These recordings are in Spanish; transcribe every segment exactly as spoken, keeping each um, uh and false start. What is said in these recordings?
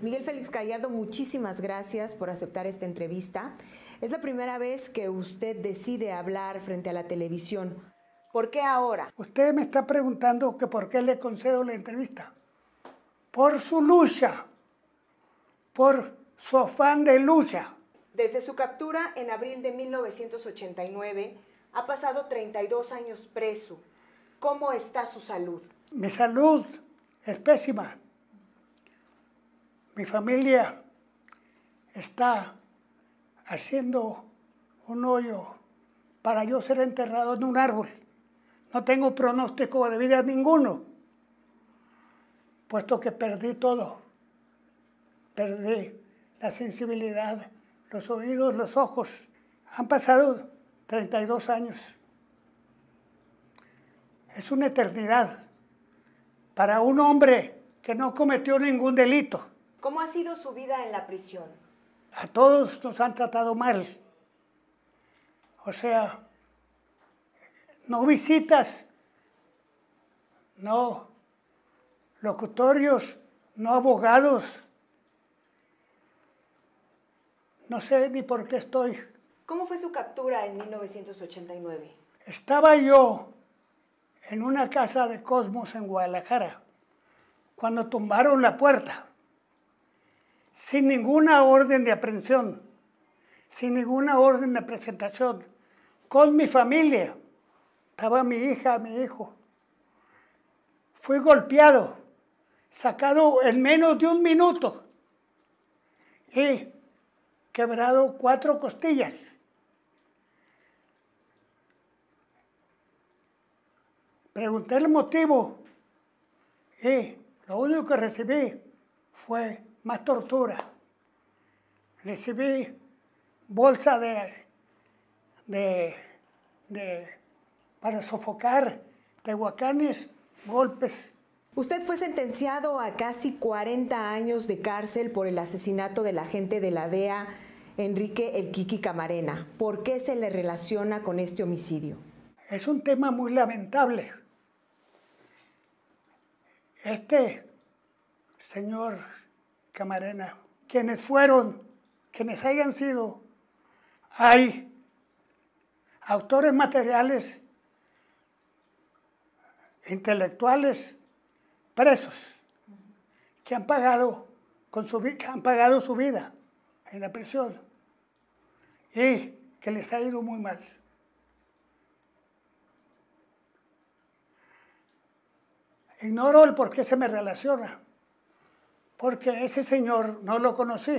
Miguel Félix Gallardo, muchísimas gracias por aceptar esta entrevista. Es la primera vez que usted decide hablar frente a la televisión. ¿Por qué ahora? Usted me está preguntando que por qué le concedo la entrevista. Por su lucha, por su afán de lucha. Desde su captura en abril de mil novecientos ochenta y nueve, ha pasado treinta y dos años preso. ¿Cómo está su salud? Mi salud es pésima. Mi familia está haciendo un hoyo para yo ser enterrado en un árbol. No tengo pronóstico de vida ninguno, puesto que perdí todo. Perdí la sensibilidad, los oídos, los ojos. Han pasado treinta y dos años. Es una eternidad para un hombre que no cometió ningún delito. ¿Cómo ha sido su vida en la prisión? A todos nos han tratado mal. O sea, no visitas, no locutorios, no abogados. No sé ni por qué estoy. ¿Cómo fue su captura en mil novecientos ochenta y nueve? Estaba yo en una casa de Cosmos en Guadalajara cuando tumbaron la puerta, sin ninguna orden de aprehensión, sin ninguna orden de presentación, con mi familia. Estaba mi hija, mi hijo. Fui golpeado, sacado en menos de un minuto y quebrado cuatro costillas. Pregunté el motivo y lo único que recibí fue más tortura. Recibí bolsa de, de, de para sofocar, tehuacanes, golpes. Usted fue sentenciado a casi cuarenta años de cárcel por el asesinato del agente de la D E A, Enrique El Kiki Camarena. ¿Por qué se le relaciona con este homicidio? Es un tema muy lamentable. Este señor Camarena, quienes fueron, quienes hayan sido, hay autores materiales, intelectuales, presos, que han pagado, con su, que han pagado su vida en la prisión y que les ha ido muy mal. Ignoro el por qué se me relaciona, porque ese señor no lo conocí.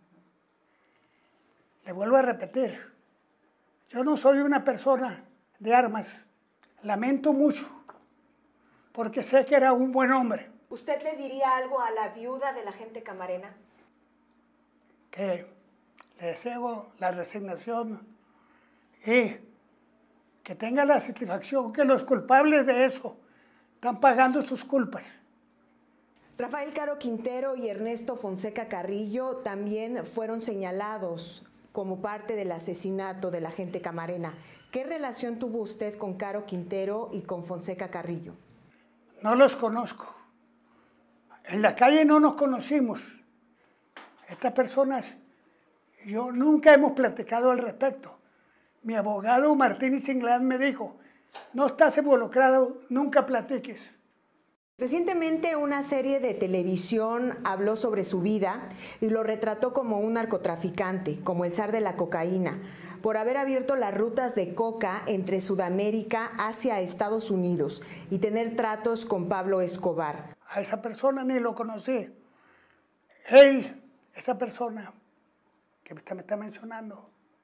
Le vuelvo a repetir, yo no soy una persona de armas. Lamento mucho, porque sé que era un buen hombre. ¿Usted le diría algo a la viuda del agente Camarena? Que le deseo la resignación y que tenga la satisfacción que los culpables de eso están pagando sus culpas. Rafael Caro Quintero y Ernesto Fonseca Carrillo también fueron señalados como parte del asesinato del agente Camarena. ¿Qué relación tuvo usted con Caro Quintero y con Fonseca Carrillo? No los conozco. En la calle no nos conocimos. Estas personas, yo nunca hemos platicado al respecto. Mi abogado Martínez Inglán me dijo, no estás involucrado, nunca platiques. Recientemente una serie de televisión habló sobre su vida y lo retrató como un narcotraficante, como el zar de la cocaína, por haber abierto las rutas de coca entre Sudamérica hacia Estados Unidos y tener tratos con Pablo Escobar. A esa persona ni lo conocí. Él, esa persona que usted me está mencionando,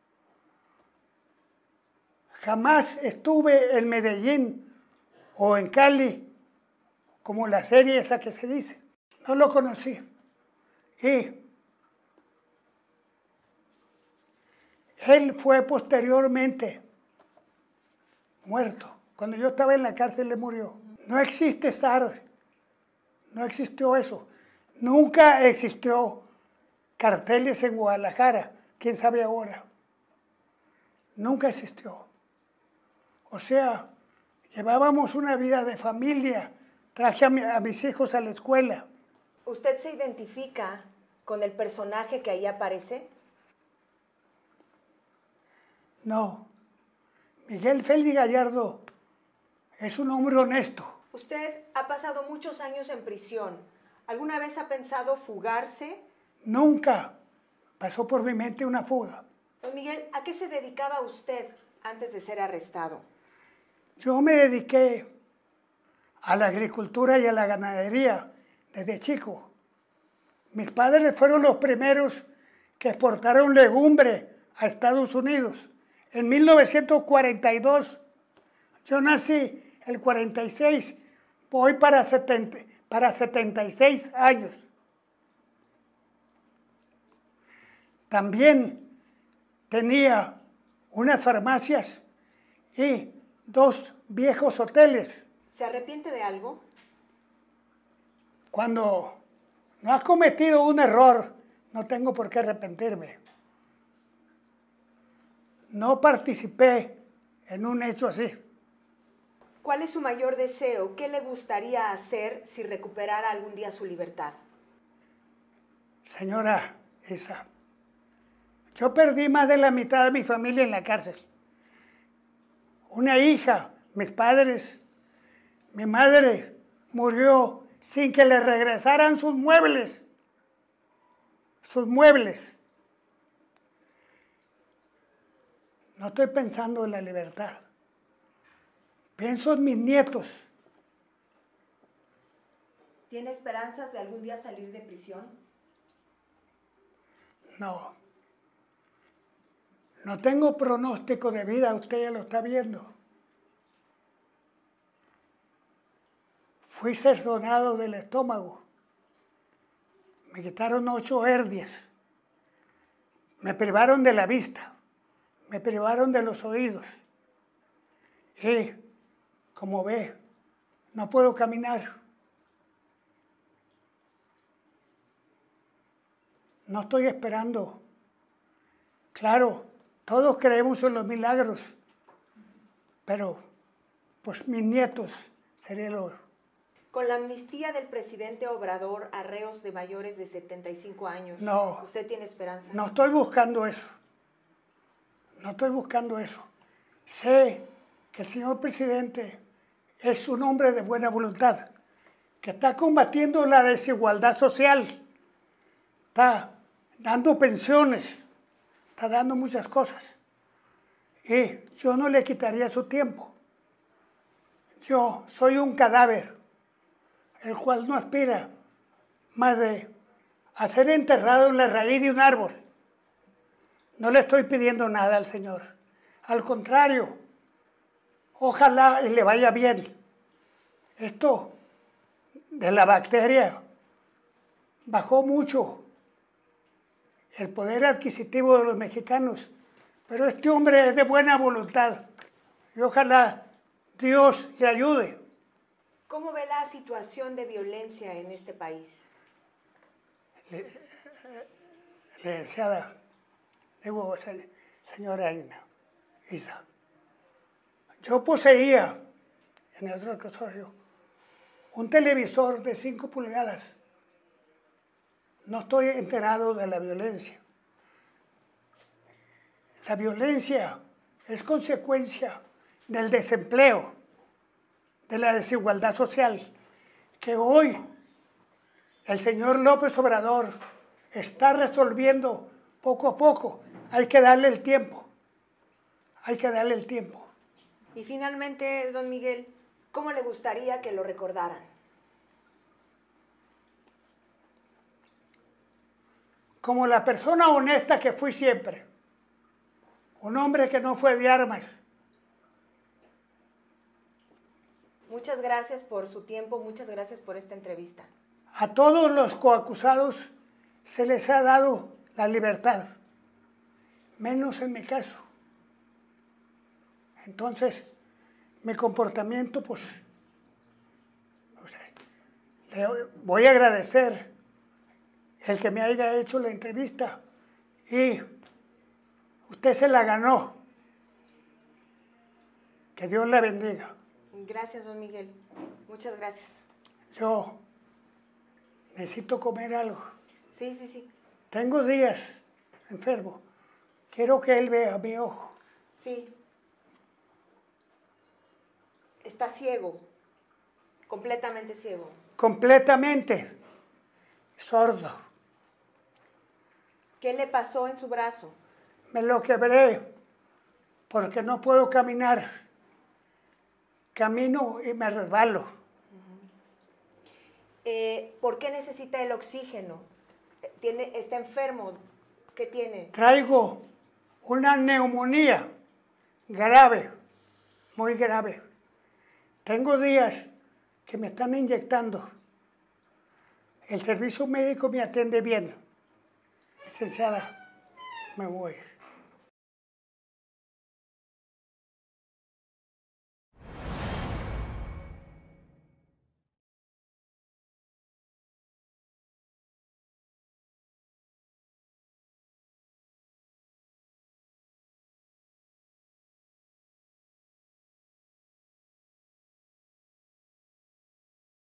jamás estuve en Medellín o en Cali, como la serie esa que se dice. No lo conocí. Y él fue posteriormente muerto. Cuando yo estaba en la cárcel, le murió. No existe zar. No existió eso. Nunca existió carteles en Guadalajara. ¿Quién sabe ahora? Nunca existió. O sea, llevábamos una vida de familia. Traje a, mi, a mis hijos a la escuela. ¿Usted se identifica con el personaje que ahí aparece? No. Miguel Félix Gallardo es un hombre honesto. Usted ha pasado muchos años en prisión. ¿Alguna vez ha pensado fugarse? Nunca pasó por mi mente una fuga. Don Miguel, ¿a qué se dedicaba usted antes de ser arrestado? Yo me dediqué a la agricultura y a la ganadería desde chico. Mis padres fueron los primeros que exportaron legumbre a Estados Unidos. En mil novecientos cuarenta y dos, yo nací el cuarenta y seis, voy para, setenta, para setenta y seis años. También tenía unas farmacias y dos viejos hoteles. ¿Se arrepiente de algo? Cuando no has cometido un error, no tengo por qué arrepentirme. No participé en un hecho así. ¿Cuál es su mayor deseo? ¿Qué le gustaría hacer si recuperara algún día su libertad? Señora Isa, yo perdí más de la mitad de mi familia en la cárcel. Una hija, mis padres, mi madre murió sin que le regresaran sus muebles. Sus muebles. No estoy pensando en la libertad. Pienso en mis nietos. ¿Tiene esperanzas de algún día salir de prisión? No. No tengo pronóstico de vida, usted ya lo está viendo. Fui cercenado del estómago. Me quitaron ocho hernias. Me privaron de la vista. Me privaron de los oídos. Y, como ve, no puedo caminar. No estoy esperando. Claro, todos creemos en los milagros, pero pues mis nietos sería el oro. Con la amnistía del presidente Obrador a reos de mayores de setenta y cinco años, no, ¿usted tiene esperanza? No estoy buscando eso. No estoy buscando eso. Sé que el señor presidente es un hombre de buena voluntad, que está combatiendo la desigualdad social, está dando pensiones, está dando muchas cosas. Y yo no le quitaría su tiempo. Yo soy un cadáver, el cual no aspira más de a ser enterrado en la raíz de un árbol. No le estoy pidiendo nada al Señor. Al contrario, ojalá le vaya bien. Esto de la bacteria bajó mucho el poder adquisitivo de los mexicanos, pero este hombre es de buena voluntad y ojalá Dios le ayude. ¿Cómo ve la situación de violencia en este país? Le, le decía, digo, señora Isa, yo poseía en el otro reclusorio un televisor de cinco pulgadas. No estoy enterado de la violencia. La violencia es consecuencia del desempleo, de la desigualdad social, que hoy el señor López Obrador está resolviendo poco a poco. Hay que darle el tiempo. Hay que darle el tiempo. Y finalmente, don Miguel, ¿cómo le gustaría que lo recordaran? Como la persona honesta que fui siempre. Un hombre que no fue de armas. Muchas gracias por su tiempo, muchas gracias por esta entrevista. A todos los coacusados se les ha dado la libertad, menos en mi caso. Entonces, mi comportamiento, pues, o sea, le voy a agradecer el que me haya hecho la entrevista y usted se la ganó. Que Dios la bendiga. Gracias, don Miguel. Muchas gracias. Yo necesito comer algo. Sí, sí, sí. Tengo días enfermo. Quiero que él vea mi ojo. Sí. Está ciego. Completamente ciego. Completamente sordo. ¿Qué le pasó en su brazo? Me lo quebré porque no puedo caminar. Camino y me resbalo. Eh, ¿Por qué necesita el oxígeno? ¿Tiene, está enfermo? ¿Qué tiene? Traigo una neumonía grave, muy grave. Tengo días que me están inyectando. El servicio médico me atiende bien. Licenciada, me voy.